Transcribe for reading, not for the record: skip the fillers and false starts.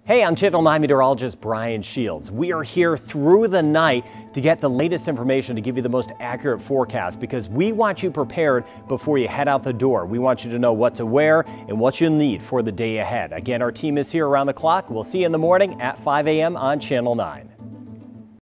Hey, I'm Channel 9 meteorologist Brian Shields. We are here through the night to get the latest information to give you the most accurate forecast because we want you prepared before you head out the door. We want you to know what to wear and what you'll need for the day ahead. Again, our team is here around the clock. We'll see you in the morning at 5 a.m. on Channel 9.